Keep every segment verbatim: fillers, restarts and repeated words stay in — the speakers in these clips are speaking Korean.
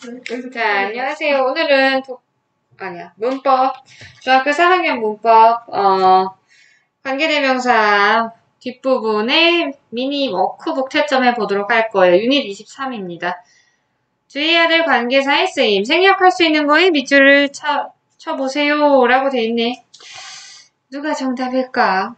자, 안녕하세요. 오늘은 도, 아니야 문법 중학교 삼 학년 문법 어, 관계대명사 뒷부분에 미니 워크북 채점해 보도록 할 거예요. 유닛 이십삼입니다. 주의해야 될 관계사의 쓰임. 생략할 수 있는 거에 밑줄을 쳐, 쳐보세요 라고 돼 있네. 누가 정답일까?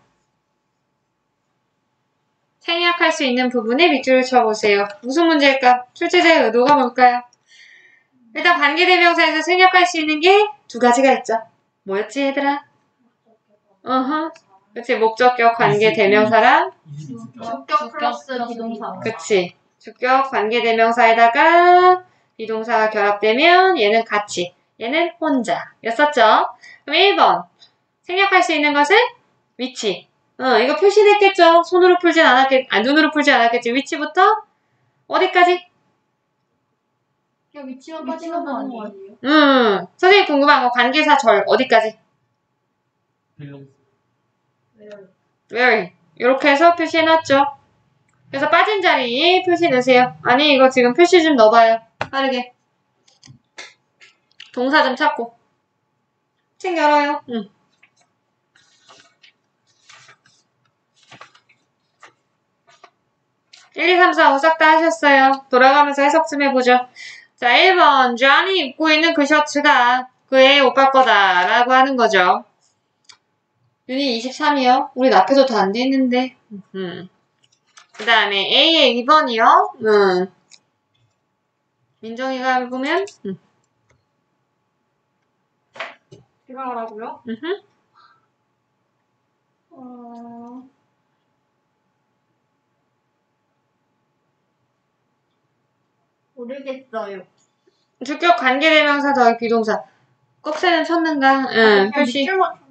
생략할 수 있는 부분에 밑줄을 쳐보세요. 무슨 문제일까? 출제자의 의도가 뭘까요? 일단 관계대명사에서 생략할 수 있는 게 두 가지가 있죠. 뭐였지 얘들아? 어허. 그치, 목적격 관계대명사랑 주격 플러스 비동사. 그치. 주격 관계대명사에다가 비동사가 결합되면 얘는 같이, 얘는 혼자 였었죠. 그럼 일 번 생략할 수 있는 것은 위치. 어, 이거 표시됐겠죠? 손으로 풀진 않았겠, 아, 눈으로 풀지 않았겠지. 위치부터 어디까지? 그냥 위치만 빠지는 거 아니에요? 음, 선생님 궁금한 거 관계사 절 어디까지? where? 이렇게 해서 표시해놨죠. 그래서 빠진 자리에 표시 넣으세요. 아니 이거 지금 표시 좀 넣어봐요. 빠르게. 동사 좀 찾고. 책 열어요. 응. 일, 이, 삼, 사, 오 싹 다 하셨어요. 돌아가면서 해석 좀 해보죠. 자, 일 번 존이 입고 있는 그 셔츠가 그의 오빠 거다 라고 하는 거죠. 유닛 이십삼이요. 우리 앞에도 다 안 돼 있는데. 음. 그 다음에 A의 이 번이요. 음. 민정이가 보면 음. 제가 하라고요? 음흠. 어... 모르겠어요. 주격 관계대명사 더하기 비동사. 꺽쇠는 쳤는가? 응, 표시.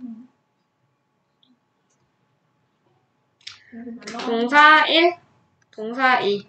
동사 일, 동사 이.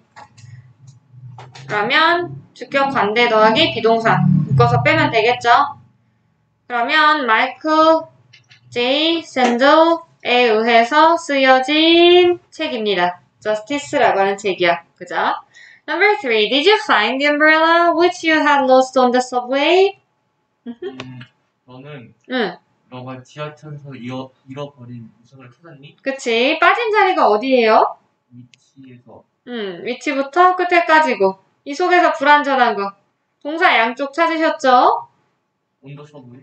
그러면 주격 관대 더하기 비동사. 묶어서 빼면 되겠죠? 그러면 마이크 제이 샌들에 의해서 쓰여진 책입니다. Justice라고 하는 책이야. 그죠? Number three. Did you find the umbrella which you had lost on the subway? 음, 너는 응. 너가 지하철에서 잃어, 잃어버린 우산을 찾았니? 그치. 빠진 자리가 어디예요? 위치에서. 음, 위치부터 끝에까지고. 이 속에서 불완전한 거. 동사 양쪽 찾으셨죠? 온더 서브웨이?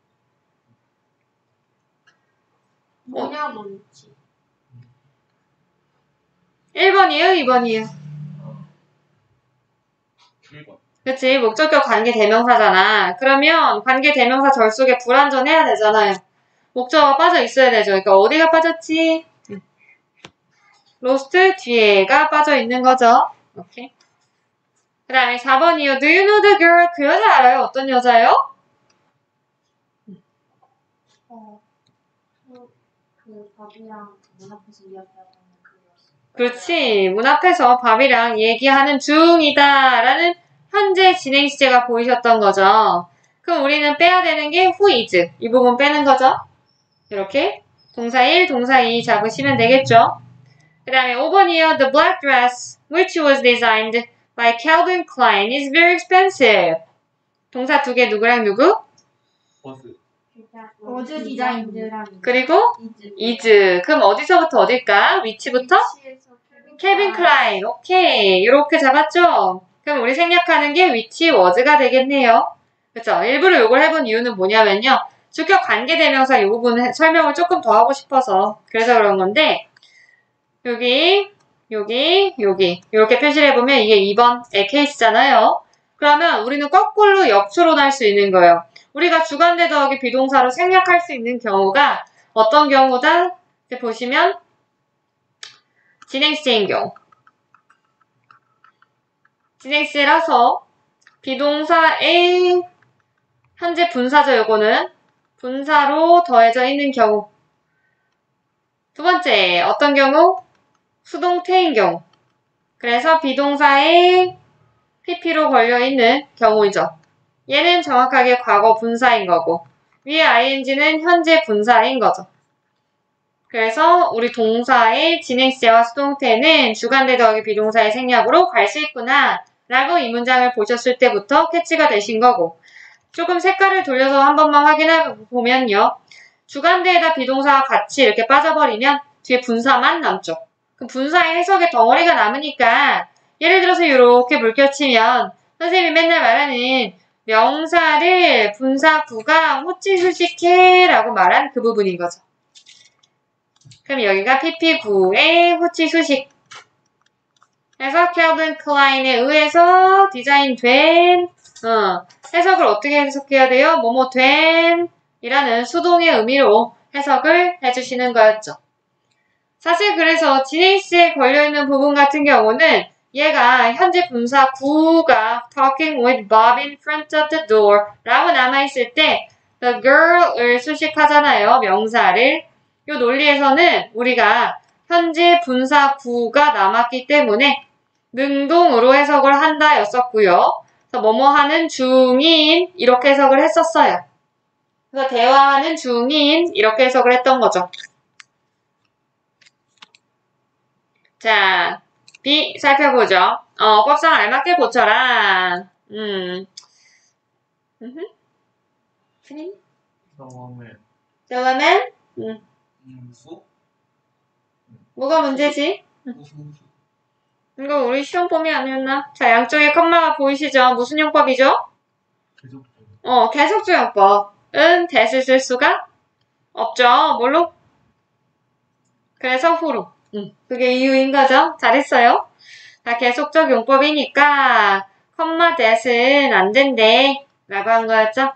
뭐냐고 위치. 일 번이에요? 이 번이에요? 어. 일 번. 그치. 목적격 관계대명사잖아. 그러면 관계대명사 절 속에 불완전해야 되잖아요. 목적어가 빠져 있어야 되죠. 그러니까 어디가 빠졌지? 로스트 뒤에가 빠져 있는 거죠. 오케이. 그 다음에 사 번이요. Do you know the girl? 그 여자 알아요? 어떤 여자요? 어, 그, 그 밥이랑 문 앞에서 이야기하는 그 그렇지. 문 앞에서 밥이랑 얘기하는 중이다 라는 현재 진행 시제가 보이셨던 거죠. 그럼 우리는 빼야 되는 게 who is. 이 부분 빼는 거죠. 이렇게 동사 일, 동사 이 잡으시면 되겠죠. 그 다음에 오 번이요. The black dress which was designed by Calvin Klein is very expensive. 동사 두 개 누구랑 누구? 버스. 워즈 디자인드랑 그리고 is. 그럼 어디서부터 어딜까? 위치부터? 케빈 클라인. 오케이. 이렇게 잡았죠? 그럼 우리 생략하는 게 위치 was가 되겠네요. 그쵸? 일부러 이걸 해본 이유는 뭐냐면요. 주격 관계대명사 이 부분 설명을 조금 더 하고 싶어서 그래서 그런 건데 여기, 여기, 여기 이렇게 표시를 해보면 이게 이 번의 케이스잖아요. 그러면 우리는 거꾸로 역추론할 수 있는 거예요. 우리가 주관대 더하기 비동사로 생략할 수 있는 경우가 어떤 경우다? 이제 보시면 진행시제인 경우. 진행시제라서 비동사의 현재 분사죠. 요거는 분사로 더해져 있는 경우. 두 번째, 어떤 경우? 수동태인 경우. 그래서 비동사에 피피로 걸려있는 경우이죠. 얘는 정확하게 과거 분사인 거고 위에 아이엔지는 현재 분사인 거죠. 그래서 우리 동사의 진행시제와 수동태는 주관대 더하기 비동사의 생략으로 갈 수 있구나 라고 이 문장을 보셨을 때부터 캐치가 되신 거고 조금 색깔을 돌려서 한 번만 확인해 보면요. 주간대에다 비동사와 같이 이렇게 빠져버리면 뒤에 분사만 남죠. 그럼 분사의 해석의 덩어리가 남으니까 예를 들어서 이렇게 물결치면 선생님이 맨날 말하는 명사를 분사 구강 후치수식해 라고 말한 그 부분인 거죠. 그럼 여기가 피피 구의 후치수식. 그래서 켈빈 클라인에 의해서 디자인된 어, 해석을 어떻게 해석해야 돼요? 뭐뭐 된 이라는 수동의 의미로 해석을 해주시는 거였죠. 사실 그래서 지네이스에 걸려있는 부분 같은 경우는 얘가 현재 분사 구가 talking with Bob in front of the door 라고 남아있을 때 the girl을 수식하잖아요. 명사를. 이 논리에서는 우리가 현재 분사 구가 남았기 때문에 능동으로 해석을 한다 였었고요. 그래서 뭐뭐 하는 중인 이렇게 해석을 했었어요. 그래서 대화하는 중인 이렇게 해석을 했던 거죠. 자, B 살펴보죠. 어, 법상 알맞게 고쳐라. 음. 음흠. 스님? 경험을 그러면 음. 인수 뭐가 문제지? 후수 이거 우리 시험범위 아니었나? 자, 양쪽에 컴마가 보이시죠? 무슨 용법이죠? 계속적인 어, 계속적 용법은 대을 쓸 수가 없죠. 뭘로? 그래서 후로. 음, 그게 이유인 거죠. 잘했어요. 자, 계속적 용법이니까 컴마 대은 안 된대 라고 한 거였죠.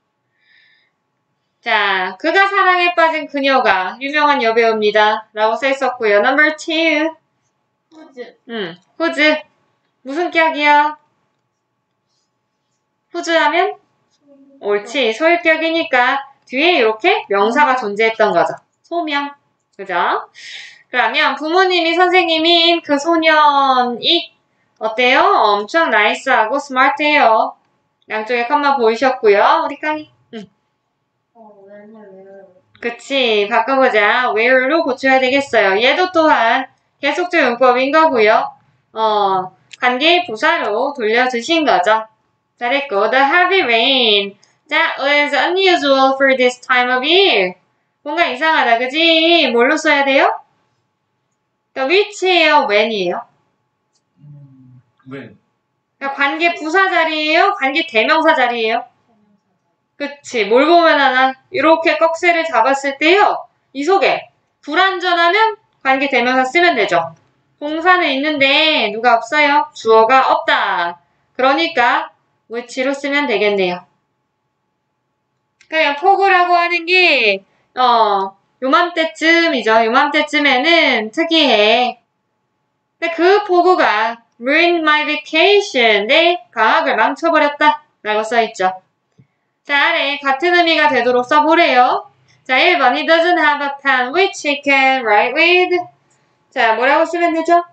자, 그가 사랑에 빠진 그녀가 유명한 여배우입니다. 라고 써있었고요. 넘버 투. 후즈. 음, 후즈. 무슨 격이야? 후즈 하면? 옳지. 소유격이니까 뒤에 이렇게 명사가 존재했던 거죠. 소명. 그죠? 그러면 부모님이 선생님인 그 소년이 어때요? 엄청 나이스하고 스마트해요. 양쪽에 컴마 보이셨고요. 우리 깡이. 응. 어, 왜냐면 그치. 바꿔보자. where로 고쳐야 되겠어요. 얘도 또한 계속적 용법인 거고요. 어, 관계 부사로 돌려주신 거죠. 잘했고, the heavy rain that was unusual for this time of year. 뭔가 이상하다, 그지? 뭘로 써야 돼요? 그러니까 which예요, when이에요? 음, when 그러니까 관계 부사 자리예요? 관계 대명사 자리예요? 그치. 뭘 보면 하나? 이렇게 꺽쇠를 잡았을 때요. 이 속에 불완전하면 관계 대명사 쓰면 되죠. 동사는 있는데 누가 없어요? 주어가 없다. 그러니까 which로 쓰면 되겠네요. 그냥 폭우라고 하는 게 어, 요맘때쯤이죠. 요맘때쯤에는 특이해. 근데 그 폭우가 ruined my vacation. 내 방학을 망쳐버렸다. 라고 써있죠. 자, 아래 같은 의미가 되도록 써보래요. 자, 일 번 He doesn't have a pen which he can write with. 자, 뭐라고 쓰면 되죠?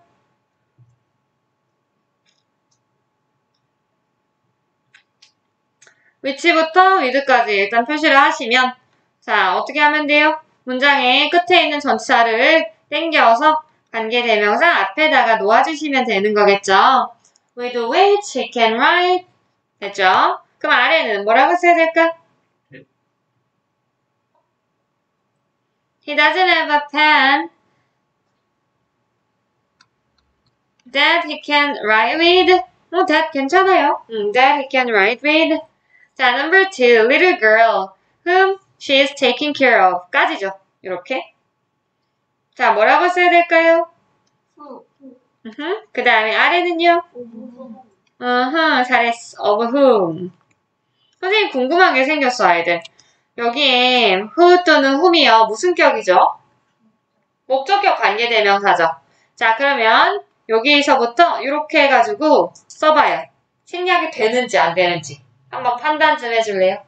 which부터 with까지 일단 표시를 하시면 자, 어떻게 하면 돼요? 문장의 끝에 있는 전치사를 땡겨서 관계대명사 앞에다가 놓아주시면 되는 거겠죠. with which he can write. 됐죠? 그럼 아래는 뭐라고 써야 될까? He doesn't have a pen that he can write with. 어, that 괜찮아요. 음, that he can write with. 자, number two, little girl whom she is taking care of. 까지죠. 이렇게. 자, 뭐라고 써야 될까요? 후. 으흠. 그 다음에 아래는요? 오브. 어허, 잘했어. of whom. 선생님 궁금한 게 생겼어, 아이들. 여기에 who 또는 whom이요. 무슨 격이죠? 목적격 관계대명사죠. 자, 그러면 여기서부터 이렇게 해가지고 써봐요. 생략이 되는지 안 되는지. 한번 판단 좀 해줄래요?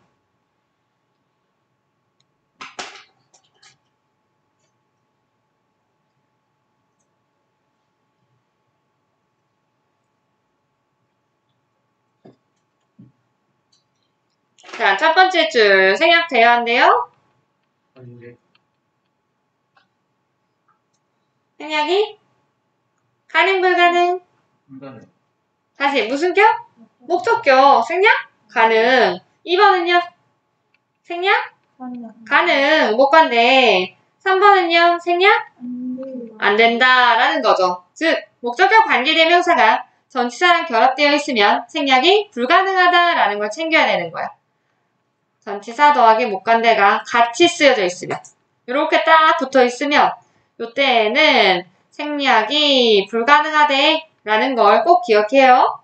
자, 첫 번째 줄 생략돼야 한대요. 관계 생략이 가능 불가능? 불가능 다시 무슨 격? 목적격. 생략? 가능. 이 번은요? 생략? 가능. 못 간대. 삼 번은요? 생략? 안 된다라는 거죠. 즉, 목적격 관계대명사가 전치사랑 결합되어 있으면 생략이 불가능하다라는 걸 챙겨야 되는 거야. 전치사 더하기 못 간대가 같이 쓰여져 있으면, 이렇게 딱 붙어 있으면 이때는 생략이 불가능하대라는 걸 꼭 기억해요.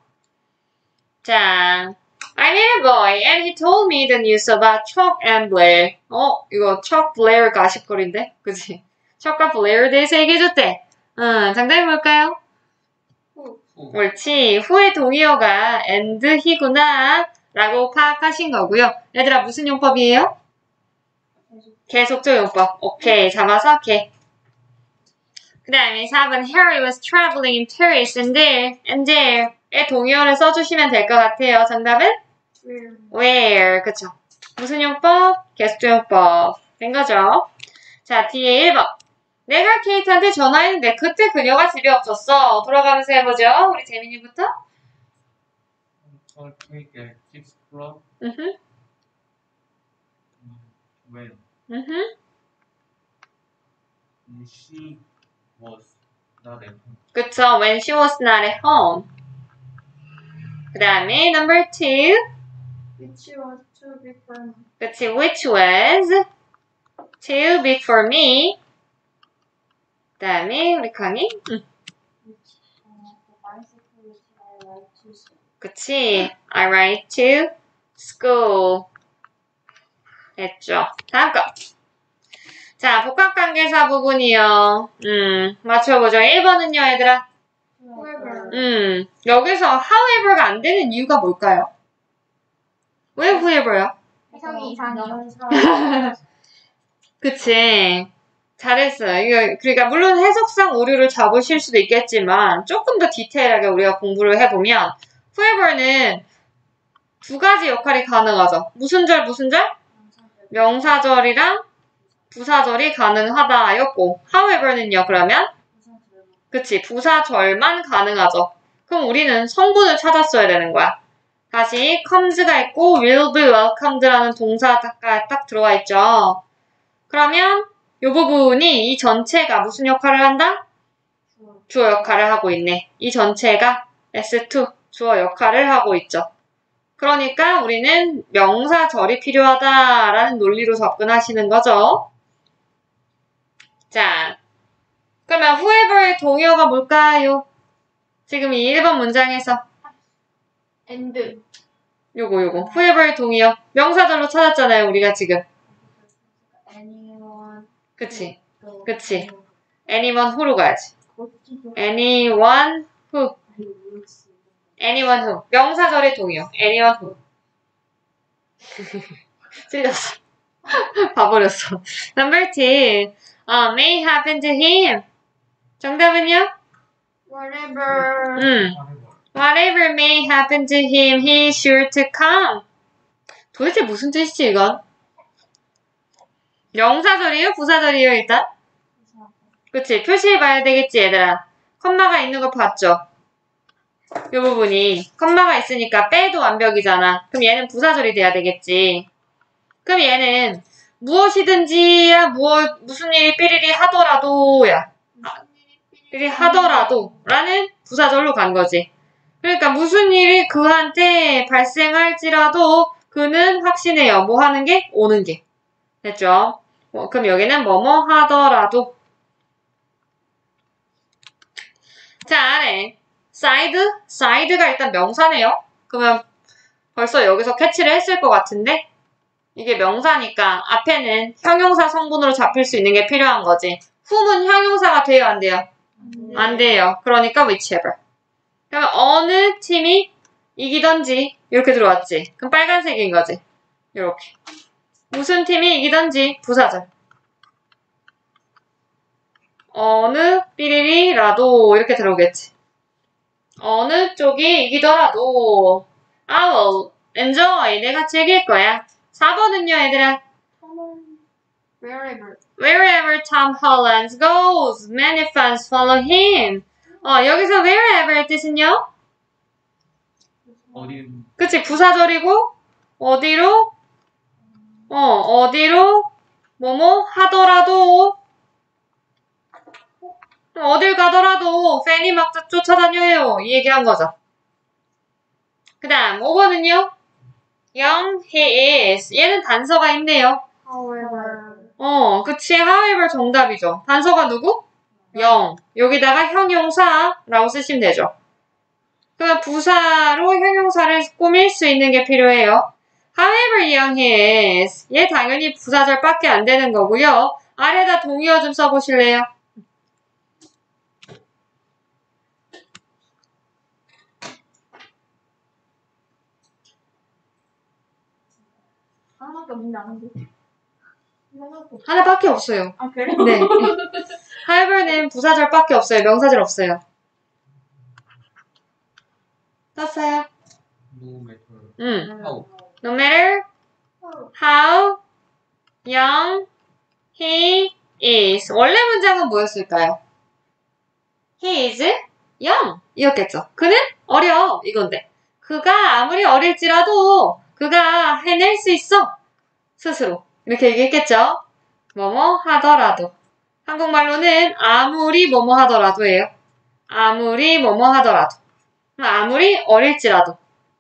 자, I met a boy and he told me the news about Chuck and Blair. 어, 이거 Chuck Blair 가십거리인데? 그치? Chuck과 Blair에 대해서 얘기해줬대. 응, 정답이 뭘까요? 후. 옳지. 후의 동의어가 and he구나 라고 파악하신 거고요. 얘들아, 무슨 용법이에요? 계속적 용법. 오케이, 잡아서 개. 그 다음에 사 번 Harry was traveling in Paris and there, and there의 동의어를 써주시면 될 것 같아요. 정답은? Where? where. 그쵸. 무슨 용법? 계속적 용법. 된 거죠. 자, 뒤에 일 번. 내가 케이트한테 전화했는데 그때 그녀가 집에 없었어. 돌아가면서 해보죠. 우리 재민이부터. Call Kate at six o'clock 으흠, when 으흠. she was not at home. 그쵸. When she was not at home. 그 다음에 number two. Which was too big for me. 그치. Which was too big for me. 그 다음에 우리 강이. 응. Which uh, the bicycle which I like to see. 그치. I ride to school. 됐죠. 다음 거. 자, 복합관계사 부분이요. 음, 맞춰보죠. 일 번은요, 얘들아. Whoever. 음, 여기서 however가 안 되는 이유가 뭘까요? 왜 whoever요? 해석이 이상해요. 그치. 잘했어요. 이거, 그러니까, 물론 해석상 오류를 잡으실 수도 있겠지만, 조금 더 디테일하게 우리가 공부를 해보면, whoever는 두 가지 역할이 가능하죠. 무슨 절, 무슨 절? 명사절이랑 부사절이 가능하다였고, however는요, 그러면? 그치, 부사절만 가능하죠. 그럼 우리는 성분을 찾았어야 되는 거야. 다시, comes가 있고, will be welcomed라는 동사가 딱 들어와 있죠. 그러면, 이 부분이 이 전체가 무슨 역할을 한다? 주어 역할을 하고 있네. 이 전체가 에스 투, 주어 역할을 하고 있죠. 그러니까 우리는 명사절이 필요하다라는 논리로 접근하시는 거죠. 자, 그러면 whoever의 동의어가 뭘까요? 지금 이 일 번 문장에서 And. 요거 요거 whoever의 동의어 명사절로 찾았잖아요, 우리가 지금. Anyone. 그치? 또. 그치. anyone who로 가야지. anyone who. anyone who. 명사절의 동의어. anyone who. 찔렸어. 봐버렸어. number two. 어, may happen to him. 정답은요? Whatever. 음. Whatever may happen to him, he's sure to come. 도대체 무슨 뜻이지, 이건? 명사절이에요? 부사절이에요, 일단? 그치? 표시해봐야 되겠지, 얘들아. 컴마가 있는 거 봤죠? 이 부분이. 컴마가 있으니까 빼도 완벽이잖아. 그럼 얘는 부사절이 돼야 되겠지. 그럼 얘는 무엇이든지야, 무엇, 무슨 일이 삐리리 하더라도야. 삐리리 하더라도 라는 부사절로 간 거지. 그러니까 무슨 일이 그한테 발생할지라도 그는 확신해요. 뭐 하는 게? 오는 게. 됐죠? 어, 그럼 여기는 뭐뭐 하더라도. 자, 아래. 사이드? 사이드가 일단 명사네요. 그러면 벌써 여기서 캐치를 했을 것 같은데 이게 명사니까 앞에는 형용사 성분으로 잡힐 수 있는 게 필요한 거지. whom은 형용사가 돼요, 안 돼요? 안 돼요. 그러니까 whichever. 그러면 어느 팀이 이기던지 이렇게 들어왔지. 그럼 빨간색인 거지. 이렇게. 무슨 팀이 이기던지 부사절. 어느 삐리리라도 이렇게 들어오겠지. 어느 쪽이 이기더라도 I will enjoy. 내가 즐길 거야. 사 번은요, 얘들아. Wherever. Wherever Tom Holland goes, many fans follow him. 어, 여기서 wherever의 뜻은요? 어딘 그치, 부사절이고, 어디로, 어, 어디로, 뭐뭐 하더라도, 어딜 가더라도, 팬이 막 쫓아다녀요. 이 얘기 한 거죠. 그 다음, 오 번은요? Young, he is. 얘는 단서가 있네요. However. 어, 그치, however 정답이죠. 단서가 누구? 영. 여기다가 형용사라고 쓰시면 되죠. 그럼 부사로 형용사를 꾸밀 수 있는 게 필요해요. However young he is. 얘 당연히 부사절밖에 안 되는 거고요. 아래다 동의어 좀 써보실래요? 하나밖에 없는데 아는데. 하나밖에 없- 하나밖에 없어요. 아 그래? 네. however는 부사절밖에 없어요. 명사절 없어요. 떴어요? no matter 응. how No matter how young he is. 원래 문장은 뭐였을까요? He is young 이었겠죠. 그는 어려 이건데 그가 아무리 어릴지라도 그가 해낼 수 있어 스스로 이렇게 얘기했겠죠. 뭐뭐 하더라도 한국말로는 아무리 뭐뭐 하더라도예요. 아무리 뭐뭐 하더라도 아무리 어릴지라도.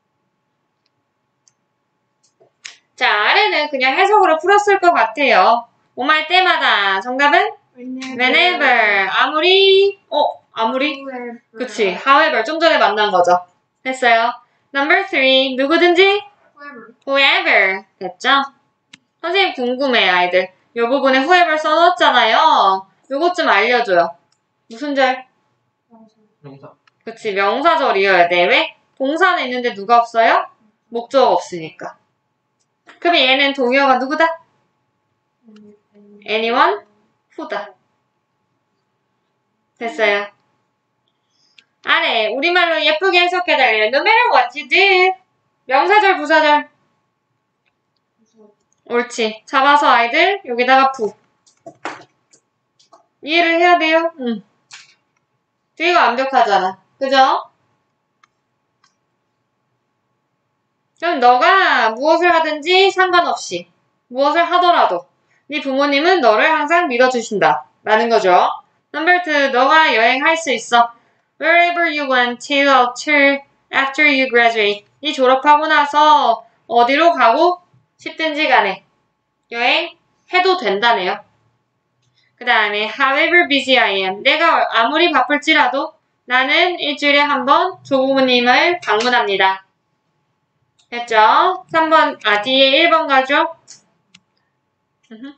자, 아래는 그냥 해석으로 풀었을 것 같아요. 뭐말 때마다. 정답은? whenever. 아무리, 어, 아무리? However. 그치. however. 좀 전에 만난 거죠. 됐어요. number three. 누구든지? However. whoever. 됐죠? 선생님 궁금해, 아이들. 이 부분에 whoever 써놨잖아요. 요것 좀 알려줘요. 무슨 절? 명사 그치. 명사절이어야 돼. 왜? 동사는 있는데 누가 없어요? 목적 없으니까. 그러면 얘는 동의어가 누구다? anyone? who다. 됐어요. 아래 우리말로 예쁘게 해석해달래요. No matter what you do. 명사절, 부사절. 옳지. 잡아서 아이들 여기다가 부. 이해를 해야 돼요. 응. 뒤가 완벽하잖아. 그죠? 그럼 너가 무엇을 하든지 상관없이 무엇을 하더라도 네 부모님은 너를 항상 믿어주신다. 라는 거죠. number two. 너가 여행할 수 있어. Wherever you want to after, after you graduate. 네 졸업하고 나서 어디로 가고 싶든지 간에 여행해도 된다네요. 그 다음에 however busy I am. 내가 아무리 바쁠지라도 나는 일주일에 한 번 조부모님을 방문합니다. 됐죠? 삼 번, 아, 뒤에 일 번 가죠? 으흠.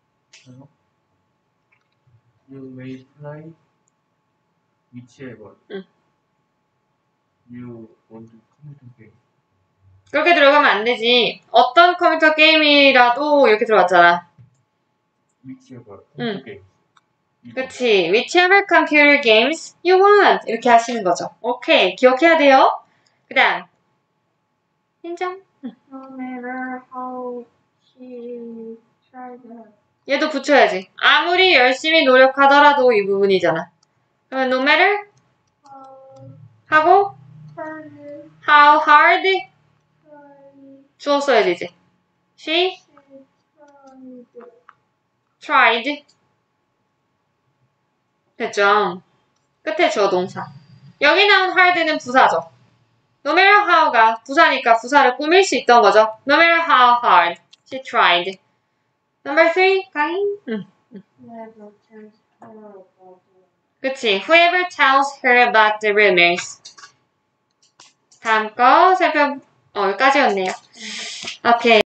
You may fly whichever 응. you want to computer game. 그렇게 들어가면 안 되지. 어떤 컴퓨터 게임이라도 이렇게 들어왔잖아. whichever 응. computer game. 그치. Whichever computer games you want. 이렇게 하시는 거죠. 오케이. 기억해야 돼요. 그 다음. 인정. No matter how she tried. 얘도 붙여야지. 아무리 열심히 노력하더라도 이 부분이잖아. 그러면 no matter How 하고 hard how hard tried. 주어 써야지 이제. She She tried. tried. 됐죠? 끝에 주어 동사. 여기 나온 hard는 부사죠. No matter how가 부사니까 부사를 꾸밀 수 있던 거죠. No matter how hard she tried. Number three, 강인. 응. Never tells her about it. 그치. Whoever tells her about the rumors. 다음 거 살펴, 어, 여기까지였네요. 오케이.